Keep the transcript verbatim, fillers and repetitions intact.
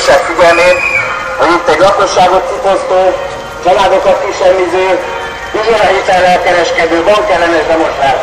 közönség figyelmét, hogy itt egy lakosságot kifosztó, családokat kisemmiző, üzemhitellel kereskedő bankellenes demonstráció